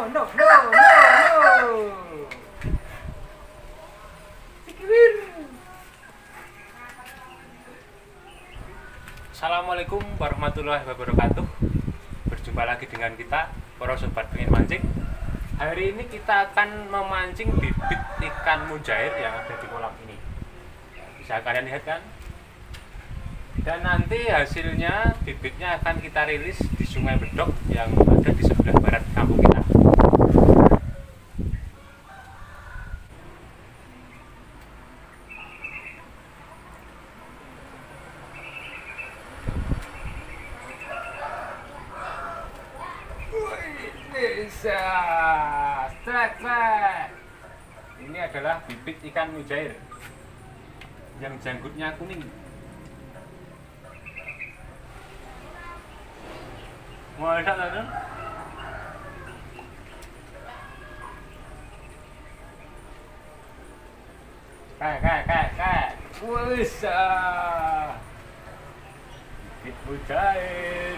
no. Assalamualaikum warahmatullahi wabarakatuh. Berjumpa lagi dengan kita, para sobat pengen mancing. Hari ini kita akan memancing bibit ikan mujair yang ada di kolam ini. Bisa kalian lihat kan? Dan nanti hasilnya bibitnya akan kita rilis di Sungai Bedok yang ada di sebelah barat kampung kita. Bisa, strike. Ini adalah bibit ikan mujair yang janggutnya kuning. Mau lihat ada? Kayak. Bisa. Bibit mujair.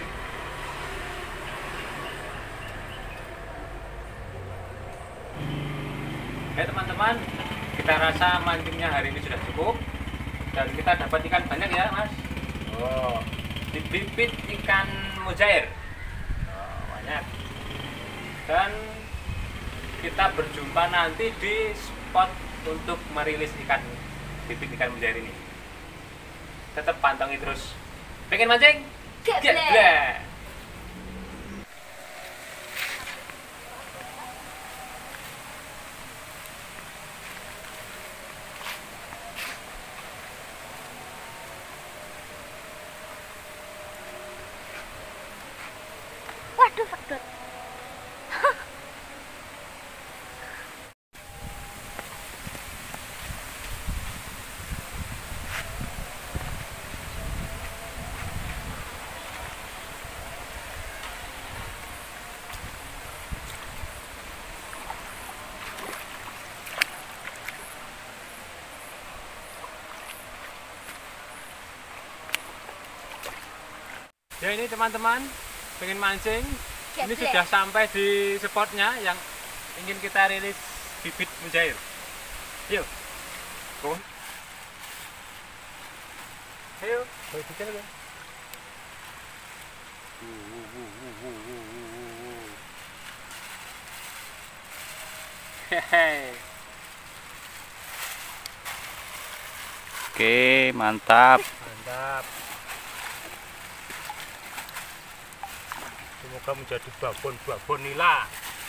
Oke teman-teman, kita rasa mancingnya hari ini sudah cukup dan kita dapat ikan banyak ya mas. Oh, di bibit ikan mujair banyak. Dan kita berjumpa nanti di spot untuk merilis bibit ikan mujair ini. Tetap pantengin terus. Pengen mancing? Geblek! Waduh, sedot. Ya ini teman-teman, pengen mancing. Ini Geblek. sudah sampai di spotnya yang ingin kita rilis bibit mujair. Yuk, go. Ayo, bibitnya lo. Hehehe. Oke, mantap. Mantap. Semoga menjadi babon nila.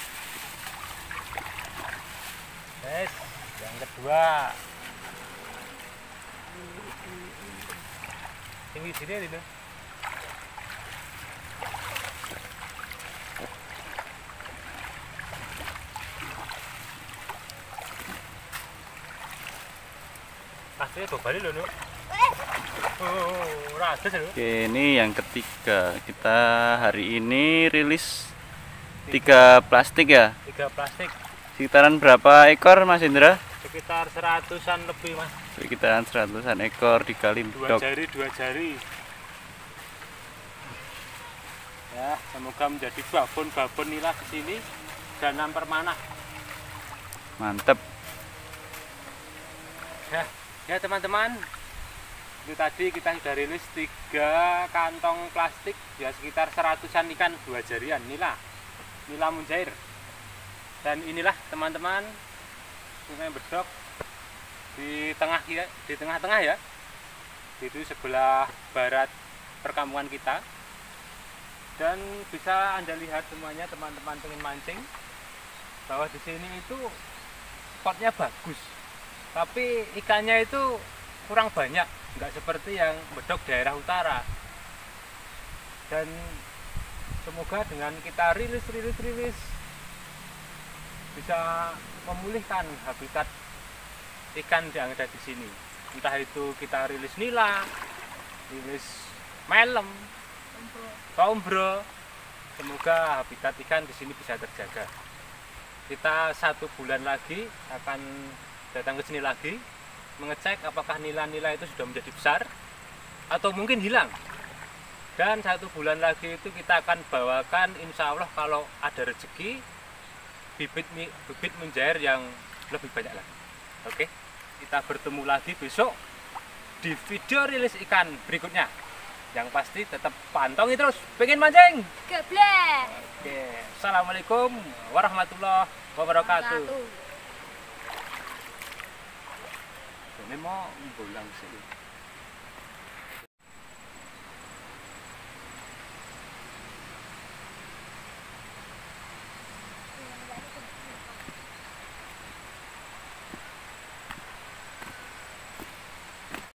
Yes, yang kedua. Tinggi sini ini. Pastinya balik loh, Nuk. Rasa loh. Oke, ini yang ketiga. Kita hari ini rilis 3 plastik ya. 3 plastik. Sekitaran berapa ekor Mas Indra? Sekitar 100-an lebih mas. Sekitaran 100-an ekor dikali 2 jari. Ya, semoga menjadi babon nila kesini dan nampar mana. Mantap. Ya teman-teman, itu tadi kita sudah rilis 3 kantong plastik ya, sekitar 100-an ikan 2 jarian nila mujair. Dan inilah teman-teman Sungai Bedok di tengah-tengah ya, itu sebelah barat perkampungan kita. Dan bisa Anda lihat semuanya teman-teman pengen mancing bahwa di sini itu spotnya bagus, tapi ikannya itu kurang banyak, nggak seperti yang Bedok daerah utara. Dan semoga dengan kita rilis bisa memulihkan habitat ikan yang ada di sini. Entah itu kita rilis nila, rilis melem, kombro. Semoga habitat ikan di sini bisa terjaga. Kita 1 bulan lagi akan datang ke sini lagi mengecek apakah nila-nila itu sudah menjadi besar atau mungkin hilang. Dan 1 bulan lagi itu kita akan bawakan, insya Allah kalau ada rezeki, bibit mujair yang lebih banyak lagi. Oke, kita bertemu lagi besok di video rilis ikan berikutnya. Yang pasti tetap pantauin terus, pengen mancing Geblek. oke. Assalamualaikum warahmatullahi wabarakatuh. Ini mau bolang sih.